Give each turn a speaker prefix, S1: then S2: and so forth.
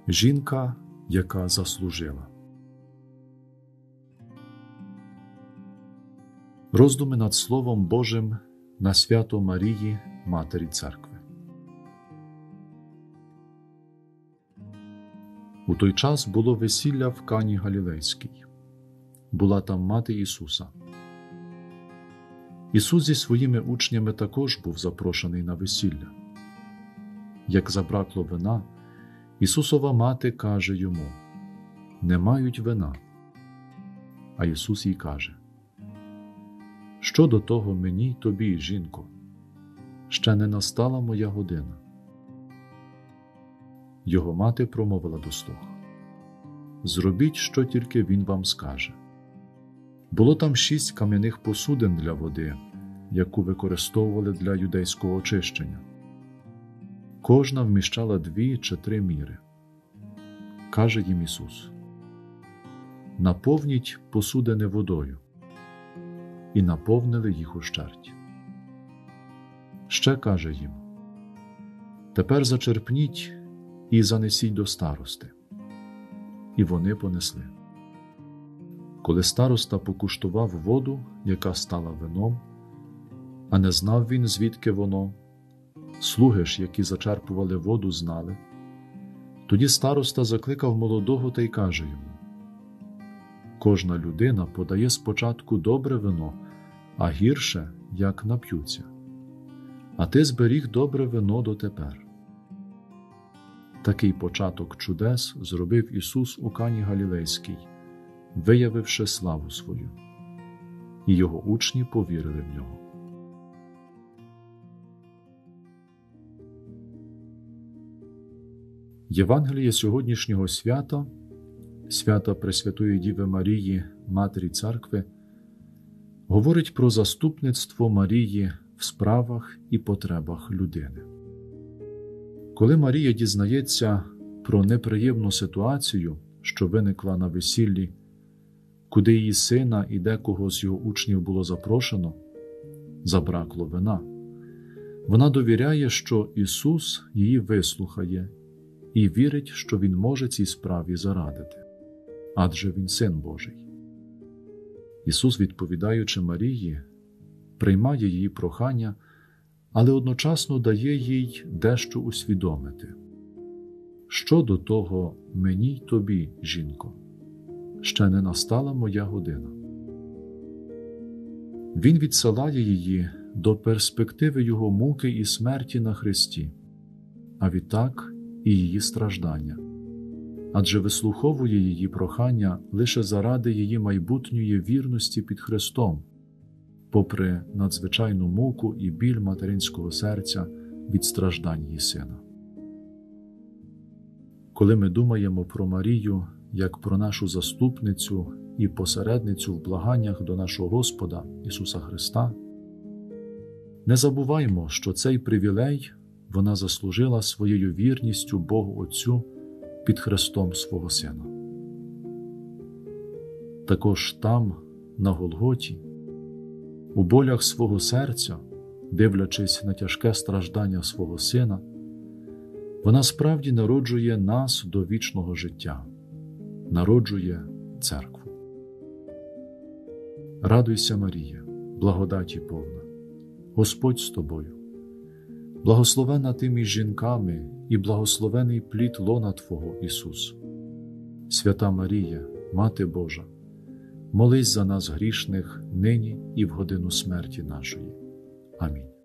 S1: Жінка, яка заслужила. Роздуми над Словом Божим на свято Марії, Матері Церкви. У той час було весілля в Кані Галілейській. Була там мати Ісуса. Ісус зі своїми учнями також був запрошений на весілля. Як забракло вина, Ісусова мати каже йому: «Не мають вина». А Ісус їй каже: «Що до того мені й тобі, жінко? Ще не настала моя година». Його мати промовила до слуг: «Зробіть, що тільки він вам скаже». Було там 6 кам'яних посудин для води, яку використовували для юдейського очищення. Кожна вміщала 2 чи 3 міри. Каже їм Ісус: «Наповніть посудини водою». І наповнили їх ущерть. Ще каже їм: «Тепер зачерпніть і занесіть до старости». І вони понесли. Коли староста покуштував воду, яка стала вином, а не знав він, звідки воно, слуги ж, які зачерпували воду, знали, тоді староста закликав молодого та й каже йому: «Кожна людина подає спочатку добре вино, а гірше, як нап'ються. А ти зберіг добре вино дотепер». Такий початок чудес зробив Ісус у Кані Галілейській, виявивши славу свою. І його учні повірили в нього. Євангеліє сьогоднішнього свята, свята Пресвятої Діви Марії, Матері Церкви, говорить про заступництво Марії в справах і потребах людини. Коли Марія дізнається про неприємну ситуацію, що виникла на весіллі, куди її сина і декого з його учнів було запрошено, забракло вина, вона довіряє, що Ісус її вислухає і вірить, що Він може цій справі зарадити, адже Він Син Божий. Ісус, відповідаючи Марії, приймає її прохання, але одночасно дає їй дещо усвідомити. «Що до того мені й тобі, жінко? Ще не настала моя година». Він відсилає її до перспективи його муки і смерті на хресті, а відтак і її страждання, адже вислуховує її прохання лише заради її майбутньої вірності під Христом, попри надзвичайну муку і біль материнського серця від страждань її сина. Коли ми думаємо про Марію як про нашу заступницю і посередницю в благаннях до нашого Господа Ісуса Христа, не забуваймо, що цей привілей вона заслужила своєю вірністю Богу Отцю під хрестом свого Сина. Також там, на Голготі, у болях свого серця, дивлячись на тяжке страждання свого Сина, вона справді народжує нас до вічного життя, народжує церкву. Радуйся, Марія, благодаті повна, Господь з тобою. Благословена ти між жінками і благословений плід лона Твого, Ісус. Свята Марія, Мати Божа, молись за нас грішних нині і в годину смерті нашої. Амінь.